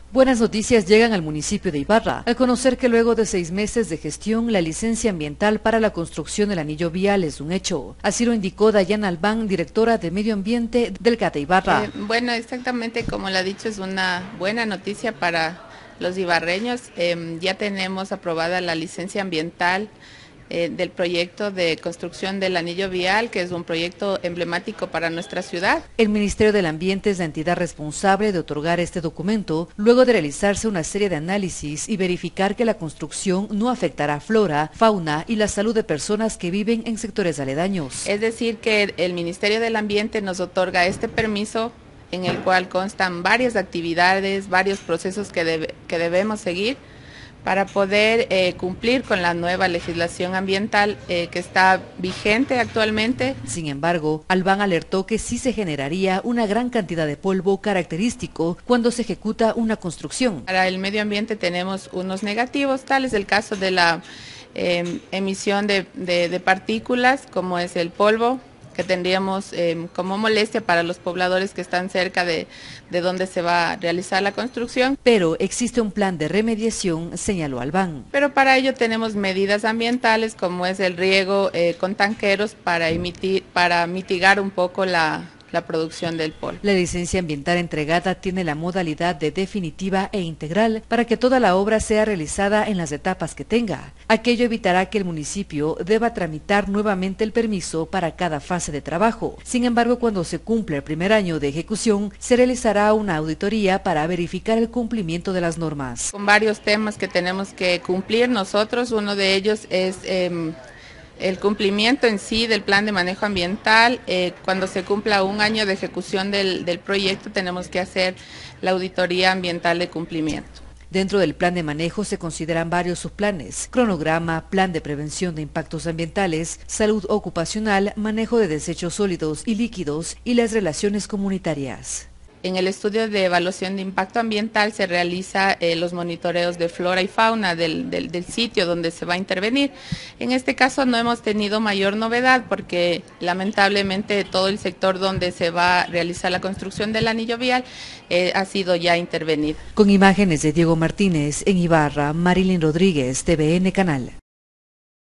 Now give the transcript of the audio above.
Buenas noticias llegan al municipio de Ibarra, al conocer que luego de 6 meses de gestión, la licencia ambiental para la construcción del anillo vial es un hecho. Así lo indicó Dayana Albán, directora de Medio Ambiente del CATE Ibarra. Bueno, exactamente como lo ha dicho, es una buena noticia para los ibarreños. Ya tenemos aprobada la licencia ambiental del proyecto de construcción del anillo vial, que es un proyecto emblemático para nuestra ciudad. El Ministerio del Ambiente es la entidad responsable de otorgar este documento, luego de realizarse una serie de análisis y verificar que la construcción no afectará flora, fauna y la salud de personas que viven en sectores aledaños. Es decir, que el Ministerio del Ambiente nos otorga este permiso en el cual constan varias actividades, varios procesos que debemos seguir para poder cumplir con la nueva legislación ambiental que está vigente actualmente. Sin embargo, Albán alertó que sí se generaría una gran cantidad de polvo característico cuando se ejecuta una construcción. Para el medio ambiente tenemos unos negativos, tal es el caso de la emisión de partículas, como es el polvo, que tendríamos como molestia para los pobladores que están cerca de donde se va a realizar la construcción. Pero existe un plan de remediación, señaló Albán. Pero para ello tenemos medidas ambientales como es el riego con tanqueros para mitigar un poco la producción del polvo. La licencia ambiental entregada tiene la modalidad de definitiva e integral para que toda la obra sea realizada en las etapas que tenga. Aquello evitará que el municipio deba tramitar nuevamente el permiso para cada fase de trabajo. Sin embargo, cuando se cumpla el primer año de ejecución, se realizará una auditoría para verificar el cumplimiento de las normas. Con varios temas que tenemos que cumplir nosotros, uno de ellos es el cumplimiento en sí del plan de manejo ambiental. Cuando se cumpla un año de ejecución del proyecto, tenemos que hacer la auditoría ambiental de cumplimiento. Dentro del plan de manejo se consideran varios subplanes: cronograma, plan de prevención de impactos ambientales, salud ocupacional, manejo de desechos sólidos y líquidos y las relaciones comunitarias. En el estudio de evaluación de impacto ambiental se realiza los monitoreos de flora y fauna del sitio donde se va a intervenir. En este caso no hemos tenido mayor novedad porque lamentablemente todo el sector donde se va a realizar la construcción del anillo vial ha sido ya intervenido. Con imágenes de Diego Martínez, en Ibarra, Marilyn Rodríguez, TVN Canal.